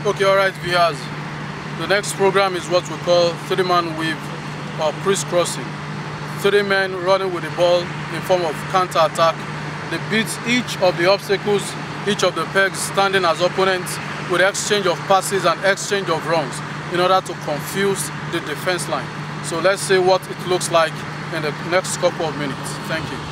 Okay, alright viewers. The next program is what we call 3-man weave or crisscrossing. 3 men running with the ball in form of counter-attack. They beat each of the obstacles, each of the pegs standing as opponents with exchange of passes and exchange of runs in order to confuse the defense line. So let's see what it looks like in the next couple of minutes. Thank you.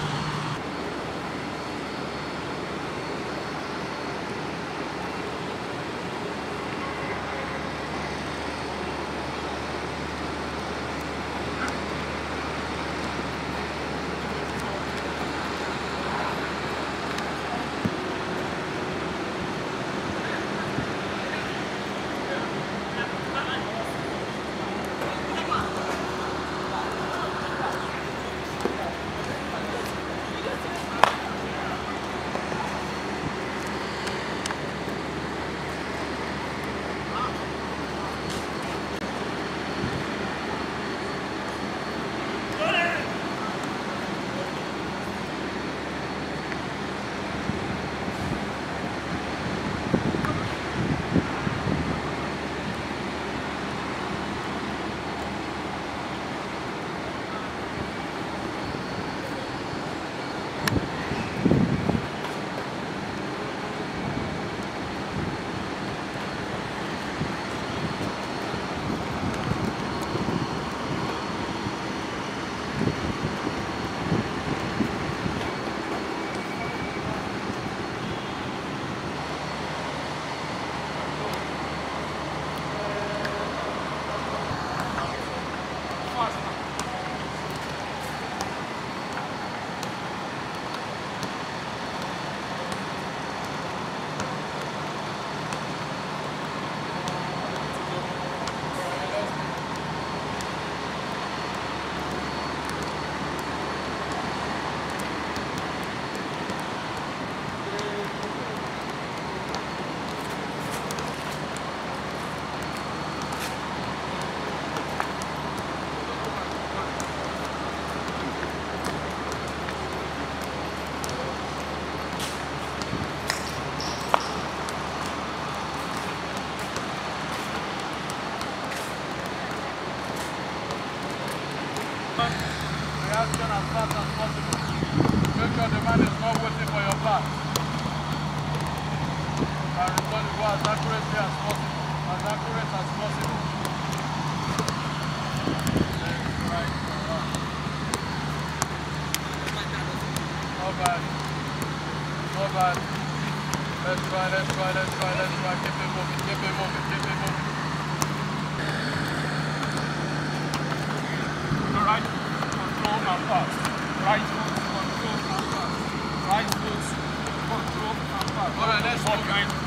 Reaction as fast as possible. Make sure the man is not waiting for your pass. And return the ball as accurately as possible. As accurate as possible. Right. Not bad. Not bad. Let's try. Keep it moving. Right. Control and pass. Right foot, control and pass. Right foot, control and pass. Alright, let's move.